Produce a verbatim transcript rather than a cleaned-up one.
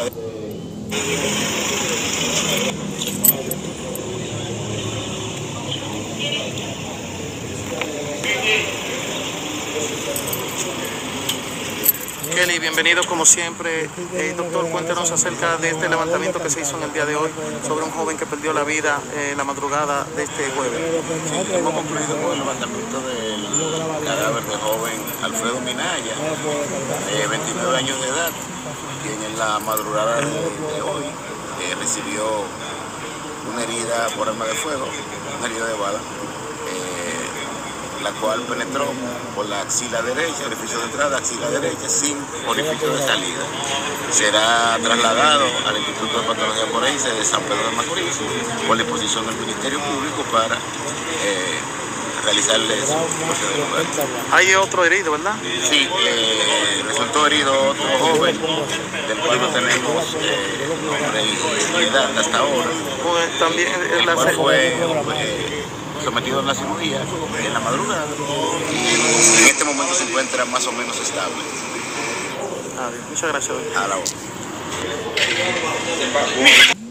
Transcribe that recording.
Kelly, bienvenido como siempre. Eh, doctor, cuéntenos acerca de este levantamiento que se hizo en el día de hoy sobre un joven que perdió la vida en la madrugada de este jueves. Sí, hemos concluido con el levantamiento del cadáver del joven Alfredo Minaya, de veintinueve años de edad, quien en la madrugada de, de hoy eh, recibió una herida por arma de fuego, una herida de bala, eh, la cual penetró por la axila derecha, orificio de entrada, axila derecha, sin orificio de salida. Será trasladado al Instituto de Patología Forense de San Pedro de Macorís por disposición del Ministerio Público para eh, realizarle su procedimiento. Hay otro herido, ¿verdad? Sí, eh, resultó herido otro joven, del cual no tenemos eh, nombre y identidad hasta ahora. Pues, también el la cual fue eh, sometido a la cirugía en la madrugada y en este momento se encuentra más o menos estable. Ah, muchas gracias. A la hora.